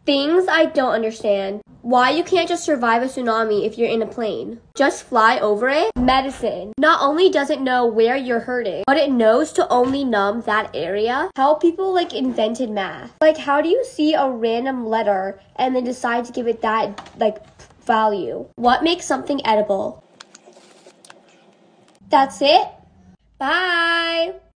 Things I don't understand. Why you can't just survive a tsunami if you're in a plane? Just fly over it? Medicine. Not only does it know where you're hurting, but it knows to only numb that area. How people invented math. How do you see a random letter and then decide to give it that value? What makes something edible? That's it. Bye.